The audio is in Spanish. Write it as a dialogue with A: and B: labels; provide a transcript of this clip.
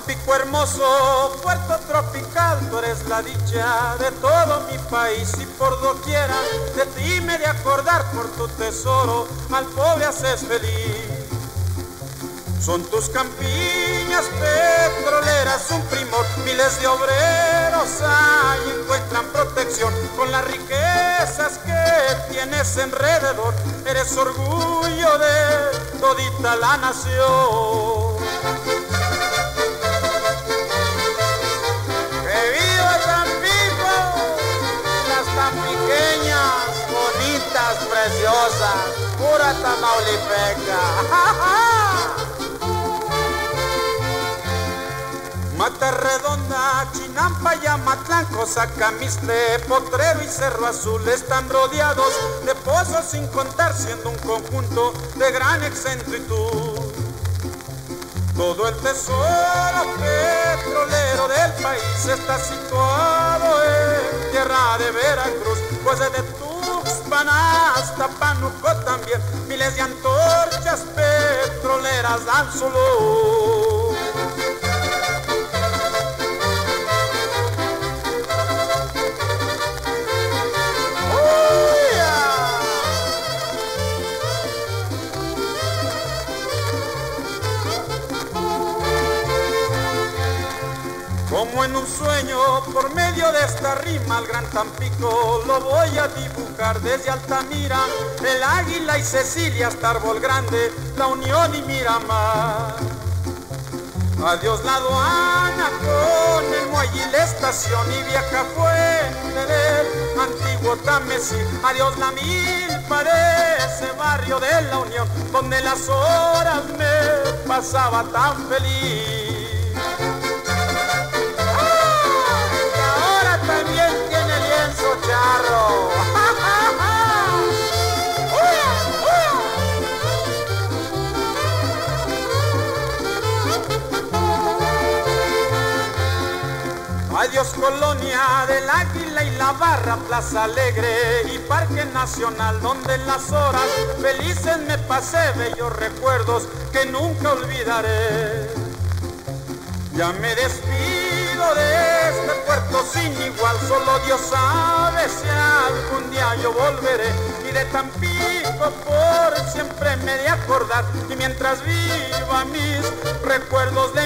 A: Tampico hermoso, puerto tropical, tú eres la dicha de todo mi país y por doquiera de ti me he de acordar por tu tesoro, al pobre haces feliz. Son tus campiñas petroleras un primor, miles de obreros hay, encuentran protección con las riquezas que tienes alrededor, eres orgullo de todita la nación. ¡Que viva Tampico! Las tampiqueñas, bonitas, preciosas, pura tamaulipeca. Mata Redonda, Chinampa, Yamatlán, Cozacamistle, Potrero y Cerro Azul están rodeados de pozos sin contar, siendo un conjunto de gran excentritud. Todo el tesoro petrolero del país está situado en tierra de Veracruz, pues desde Tuxpan hasta Pánuco también miles de antorchas petroleras dan su luz. Como en un sueño, por medio de esta rima, al Gran Tampico lo voy a dibujar desde Altamira, el Águila y Cecilia hasta Árbol Grande, La Unión y Miramar. Adiós la aduana con el muelle y la estación y Vieja Fuente del antiguo Tamesí. Adiós la milpa de ese barrio de La Unión, donde las horas me pasaba tan feliz. También tiene lienzo charro. Adiós colonia del Águila y la Barra, Plaza Alegre y Parque Nacional, donde en las horas felices me pasé bellos recuerdos que nunca olvidaré. Ya me despido de este puerto sin igual, solo Dios sabe si algún día yo volveré. Y de Tampico por siempre me he de acordar, y mientras viva mis recuerdos de